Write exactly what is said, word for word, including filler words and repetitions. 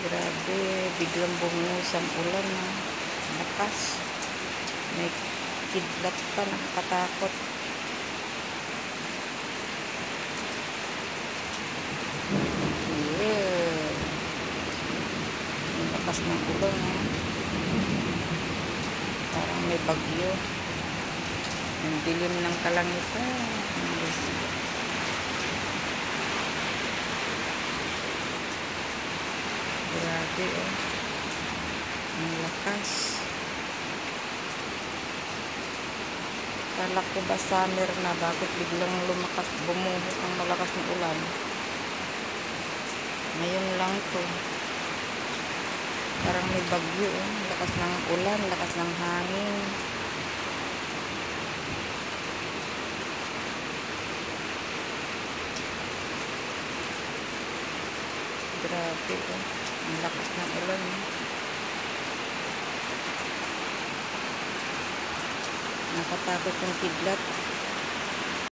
Grabe, biglang bumuhos ang ulan na lakas. May kidlat pa, nakakatakot. Yeah. Ang lakas ng ulan na. Parang may bagyo. Ang dilim ng kalangitan. Grabe oh. Ang lakas. Kala ko ba summer na, bakit biglang lumakas, bumuhos ang malakas ng ulan. Ngayon lang to. Parang may bagyo oh. Lakas ng ulan, lakas ng hangin. Grabe oh. Ang lakas ng ulan eh. Nakatakot yung kidlat.